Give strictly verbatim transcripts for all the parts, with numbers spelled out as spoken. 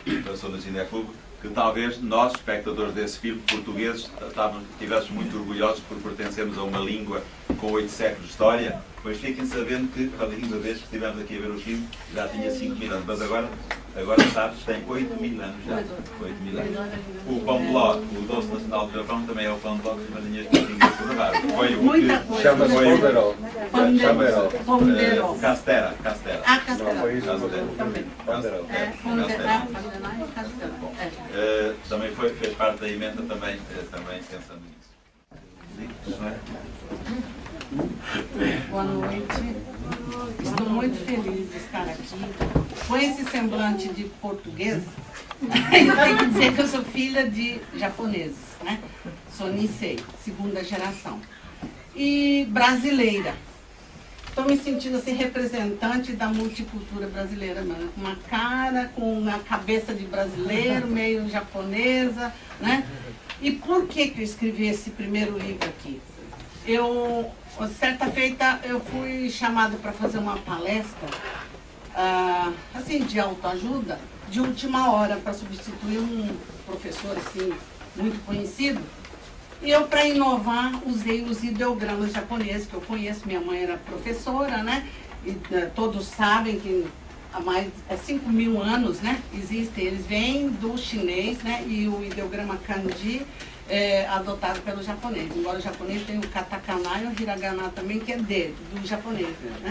passou no Cineclube, que talvez nós, espectadores desse filme, portugueses, estivéssemos muito orgulhosos por pertencermos a uma língua com oito séculos de história, pois fiquem sabendo que a língua vez que estivemos aqui a ver o filme já tinha cinco mil anos, mas agora, agora sabes, tem oito mil anos já. oito mil anos. O pão de ló, o doce nacional do Japão, também é o pão de ló que as madrinhas tinham por raro. Foi o que chama-se ponderol. Ponderol. Castera, castera. Ah, castera. Não, foi isso. Também. Ponderol. É, ponderol, ponderol e castera. Uh, também foi, fez parte da emenda também, uh, também pensando nisso. Boa noite. Estou muito feliz de estar aqui. Com esse semblante de português, eu tenho que dizer que eu sou filha de japoneses, né? Sou Nisei, segunda geração. E brasileira. Estou me sentindo assim, representante da multicultura brasileira, mano. Com uma cara, com uma cabeça de brasileiro, meio japonesa, né? E por que que eu escrevi esse primeiro livro aqui? Eu, certa feita, eu fui chamada para fazer uma palestra, ah, assim, de autoajuda, de última hora, para substituir um professor, assim, muito conhecido. E eu, para inovar, usei os ideogramas japoneses, que eu conheço, minha mãe era professora, né? E uh, todos sabem que há mais é cinco mil anos, né? Existem, eles vêm do chinês, né? E o ideograma kanji é adotado pelo japonês. Embora o japonês tenha o katakana e o hiragana também, que é dele, do japonês, né?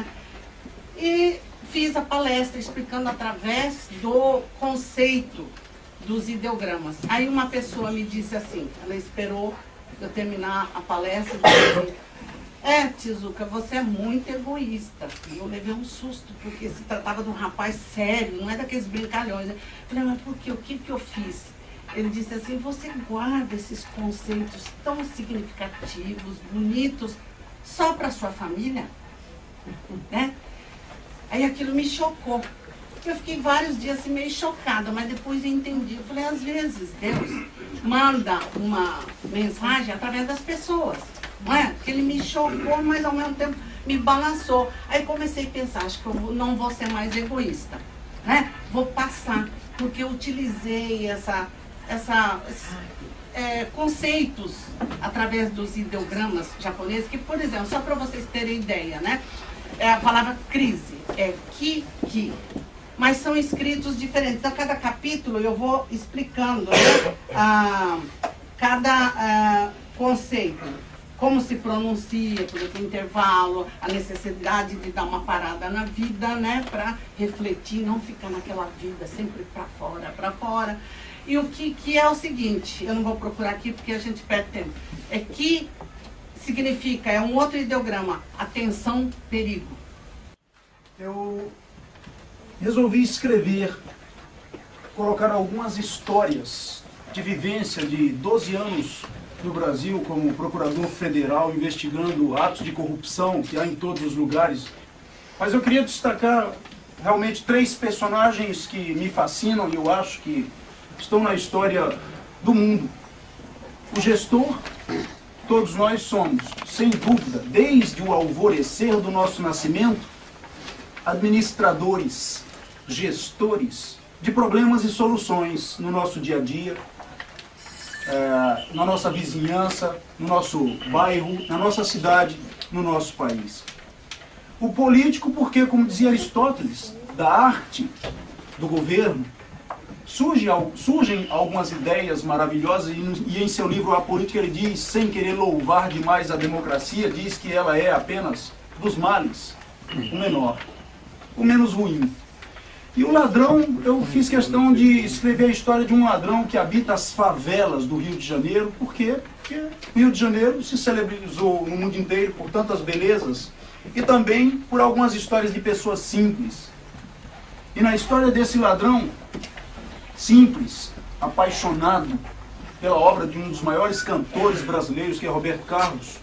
E fiz a palestra explicando através do conceito dos ideogramas. Aí uma pessoa me disse assim, ela esperou eu terminar a palestra e disse, é, Tizuka, você é muito egoísta. E eu levei um susto, porque se tratava de um rapaz sério, não é daqueles brincalhões. Eu falei, mas por quê? O que que eu fiz? Ele disse assim, você guarda esses conceitos tão significativos, bonitos, só para sua família? Né? Aí aquilo me chocou. Eu fiquei vários dias assim, meio chocada, mas depois eu entendi. Eu falei, às vezes Deus manda uma mensagem através das pessoas. Não é? Que ele me chocou, mas ao mesmo tempo me balançou. Aí comecei a pensar, acho que eu não vou ser mais egoísta. Né? Vou passar, porque eu utilizei essa, essa, é, conceitos através dos ideogramas japoneses, que, por exemplo, só para vocês terem ideia, né? É a palavra crise, é ki, ki. Mas são escritos diferentes. Então, cada capítulo eu vou explicando, né, a, cada a, conceito, como se pronuncia, por exemplo, intervalo, a necessidade de dar uma parada na vida, né, para refletir, não ficar naquela vida sempre para fora, para fora. E o que, que é o seguinte, eu não vou procurar aqui porque a gente perde tempo, é que significa, é um outro ideograma, atenção, perigo. Eu resolvi escrever, colocar algumas histórias de vivência de doze anos no Brasil como procurador federal, investigando atos de corrupção que há em todos os lugares. Mas eu queria destacar realmente três personagens que me fascinam e eu acho que estão na história do mundo. O gestor, todos nós somos, sem dúvida, desde o alvorecer do nosso nascimento, administradores, gestores de problemas e soluções no nosso dia a dia, é, na nossa vizinhança, no nosso bairro, na nossa cidade, no nosso país. O político, porque, como dizia Aristóteles, da arte do governo, surge, surgem algumas ideias maravilhosas e, e em seu livro A Política ele diz, sem querer louvar demais a democracia, diz que ela é apenas dos males, o menor, o menos ruim. E o ladrão, eu fiz questão de escrever a história de um ladrão que habita as favelas do Rio de Janeiro. Por quê? Porque o Rio de Janeiro se celebrizou no mundo inteiro por tantas belezas e também por algumas histórias de pessoas simples. E na história desse ladrão simples, apaixonado pela obra de um dos maiores cantores brasileiros, que é Roberto Carlos,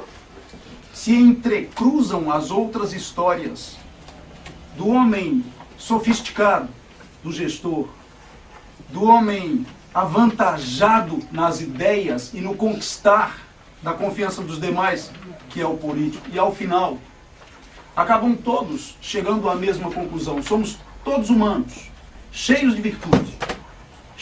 se entrecruzam as outras histórias do homem sofisticado, do gestor, do homem avantajado nas ideias e no conquistar da confiança dos demais, que é o político. E ao final, acabam todos chegando à mesma conclusão. Somos todos humanos, cheios de virtude,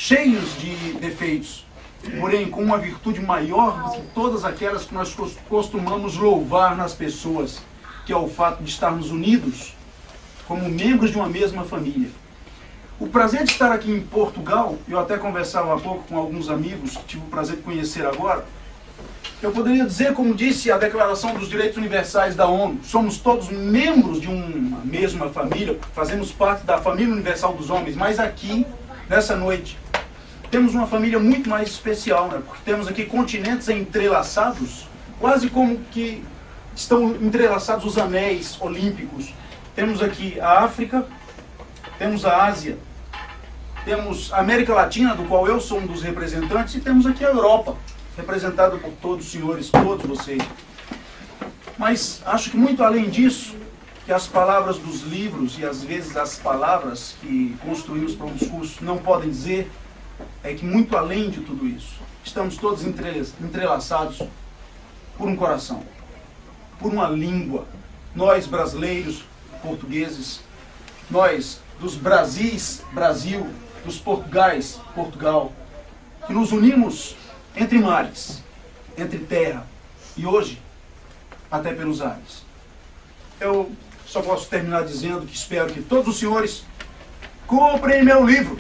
cheios de defeitos, porém com uma virtude maior do que todas aquelas que nós costumamos louvar nas pessoas, que é o fato de estarmos unidos como membros de uma mesma família. O prazer de estar aqui em Portugal, eu até conversava há pouco com alguns amigos que tive o prazer de conhecer agora, eu poderia dizer, como disse a Declaração dos Direitos Universais da ONU, somos todos membros de uma mesma família, fazemos parte da família universal dos homens, mas aqui, nessa noite, temos uma família muito mais especial, né? Porque temos aqui continentes entrelaçados, quase como que estão entrelaçados os anéis olímpicos. Temos aqui a África, temos a Ásia, temos a América Latina, do qual eu sou um dos representantes, e temos aqui a Europa, representada por todos os senhores, todos vocês. Mas acho que muito além disso, que as palavras dos livros e às vezes as palavras que construímos para um discurso não podem dizer, é que muito além de tudo isso, estamos todos entrelaçados por um coração, por uma língua. Nós, brasileiros, portugueses, nós, dos Brasis, Brasil, dos Portugais, Portugal, que nos unimos entre mares, entre terra e hoje até pelos ares. Eu só posso terminar dizendo que espero que todos os senhores comprem meu livro.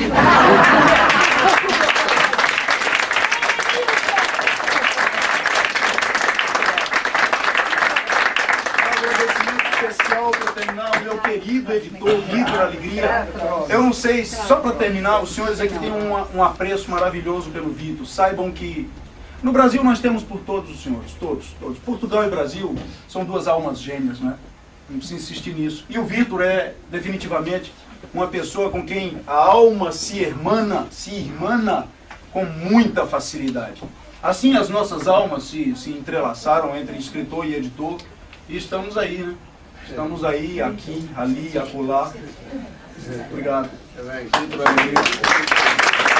Para terminar, o meu querido editor, Vitor Alegria. Eu não sei, só para terminar, os senhores aqui têm um, um apreço maravilhoso pelo Vitor. Saibam que no Brasil nós temos por todos os senhores, todos, todos. Portugal e Brasil são duas almas gêmeas, né? Não precisa insistir nisso. E o Vitor é definitivamente uma pessoa com quem a alma se irmana, se irmana com muita facilidade. Assim as nossas almas se, se entrelaçaram entre escritor e editor e estamos aí, né? Estamos aí, aqui, ali, acolá. Obrigado.